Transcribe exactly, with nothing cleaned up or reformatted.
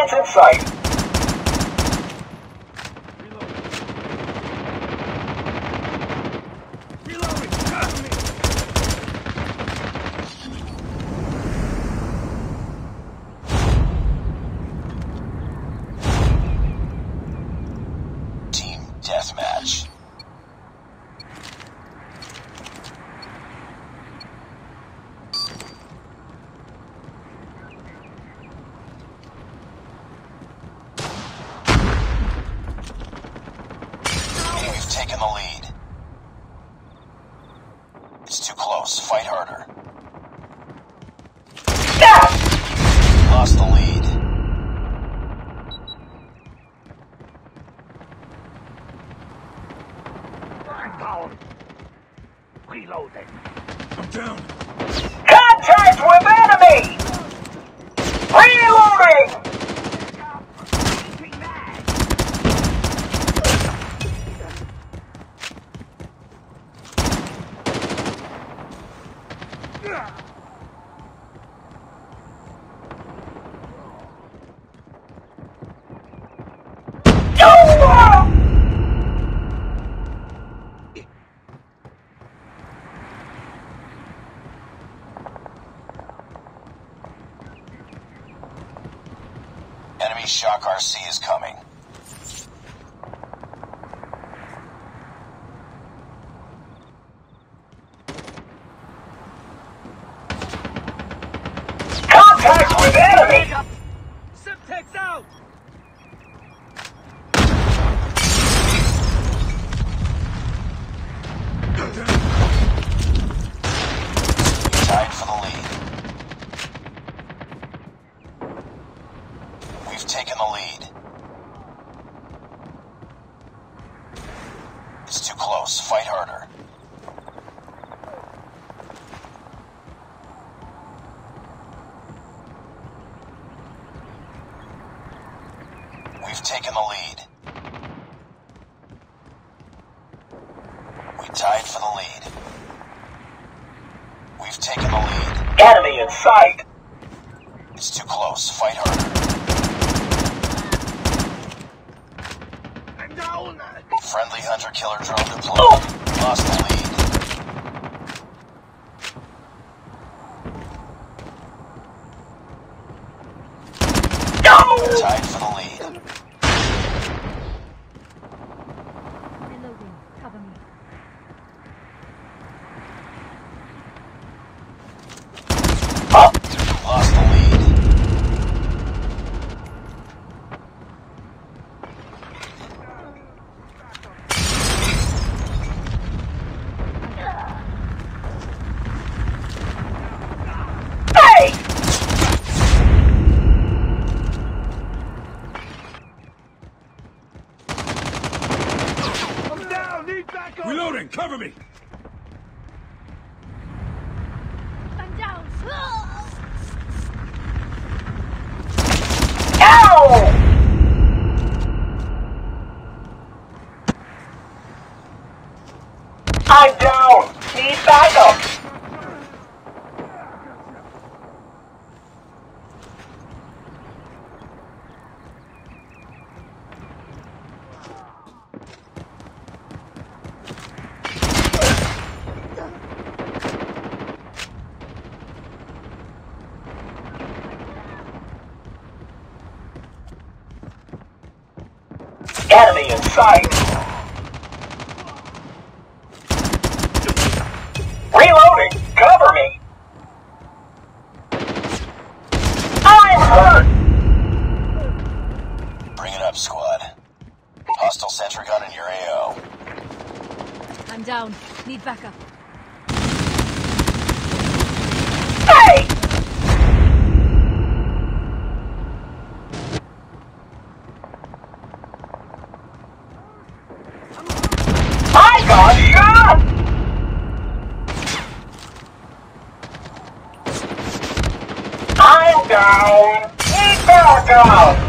Enemies in sight. Team Deathmatch. We've taken the lead. It's too close. Fight harder. Ah! Lost the lead. I'm down. Reloading. I'm down. Contact with enemy! Reloading! Enemy Shock R C is coming. Contact with enemy! Semtex out! Tied for the lead. We've taken the lead. It's too close. Fight harder. We've taken the lead. We tied for the lead. We've taken the lead. Enemy in sight! It's too close. Fight harder. I'm down! Friendly hunter-killer drone deployed. Lost the lead. No! Tied for the lead. Reloading. Cover me. Oh! Lost the lead. Hey! I'm down! Need backup! Reloading. Cover me. I'm down. Ow! I'm down! Need backup! Enemy in sight! Reloading! Cover me! I'm hurt! Bring it up, squad. Hostile sentry gun in your A O. I'm down. Need backup. Hey! I got shot! I'm down! Need backup!